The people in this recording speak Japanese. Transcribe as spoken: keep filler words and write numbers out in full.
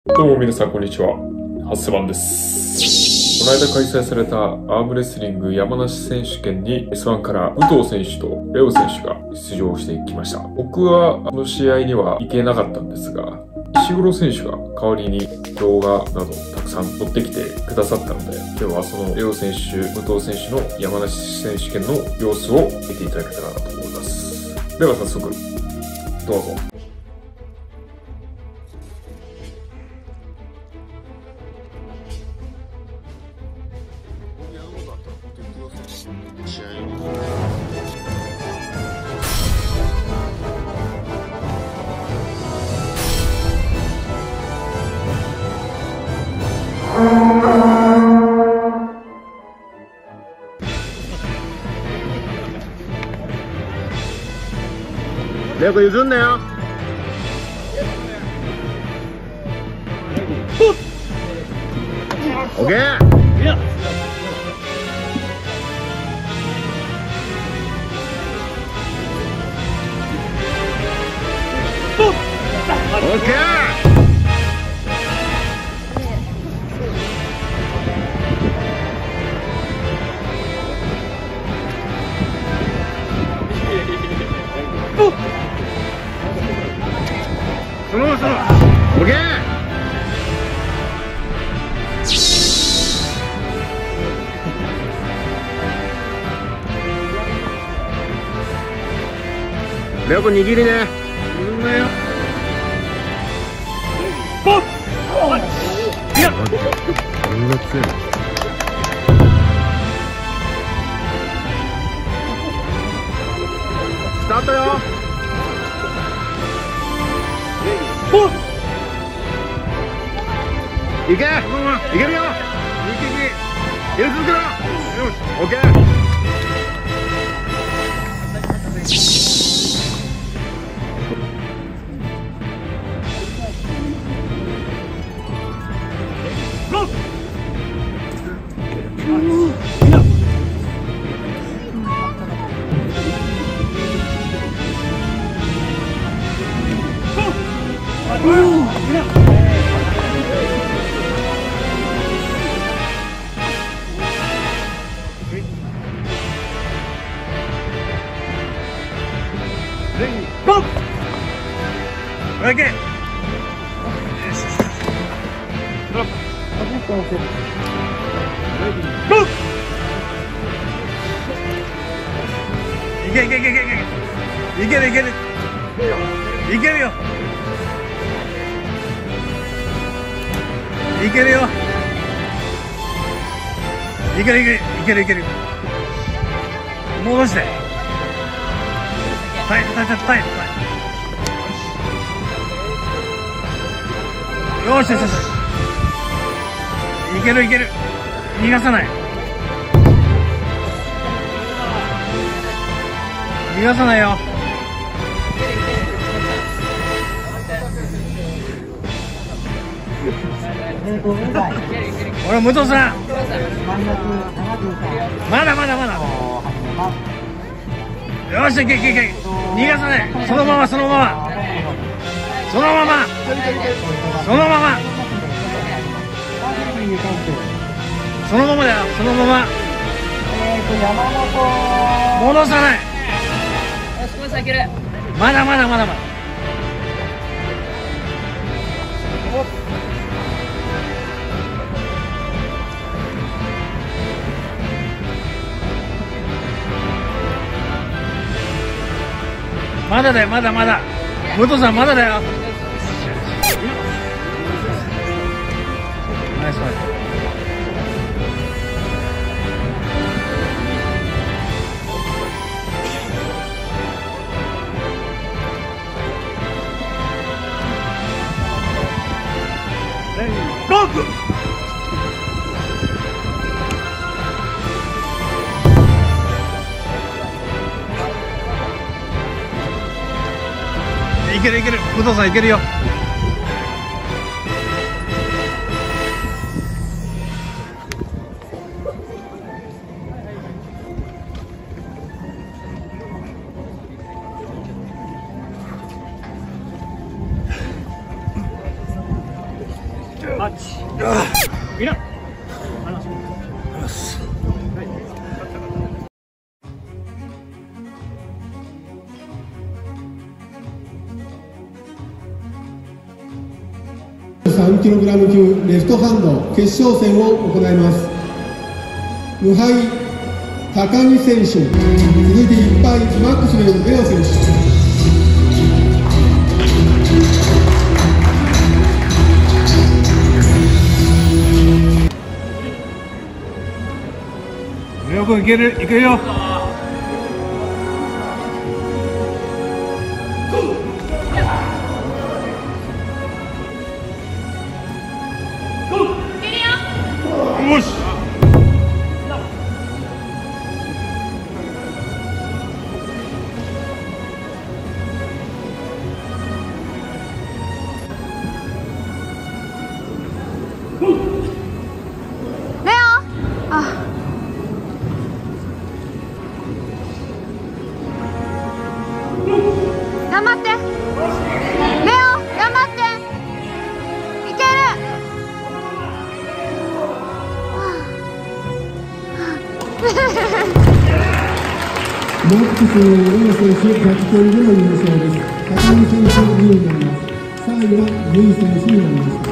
どうも皆さんこんにちは。ハッスバンです。この間開催されたアームレスリング山梨選手権に エスワン から武藤選手とレオ選手が出場してきました。僕はこの試合には行けなかったんですが、石黒選手が代わりに動画などたくさん撮ってきてくださったので、今日はそのレオ選手、武藤選手の山梨選手権の様子を見ていただけたらなと思います。では早速、どうぞ。 試合にレオ君譲んなよ。オッケー。オッケー。そのままそのオッケー。レオ君握りね。握んなよ。ポッ！いや！こんな強いの？スタートよ！ポッ！いけ！いけるよ！いけいけ！入れ続けろ！よし！オッケー！ゴー！オッケー！ゴー！いけいけいけいけいけいけるいけるいけるよいけるよいけるいけるいけるいける戻してタイトタイトタイトよしよしよしいけるいける逃がさない逃がさないよほら武藤さんまだまだまだよしいけいけいけ逃がさないそのままそのままそのままそのままそのままだよそのまま戻さないまだまだまだまだまだだよまだまだ武藤さんまだだよナイスファイトゴー！いけるいける武藤さんいけるよあっちいな話しさんキログラム 級レフトハンド決勝戦を行います。無敗高木選手、続いていっぱいマックスウェイのレオ選手。 レオ君いける、いけるよ。よし。 レオ、あ。頑張って。レオ、頑張って。いける。 マックスのレオ選手ひゃくてんでの優勝です。高木選手にいになります。さんいはルイ選手になりました。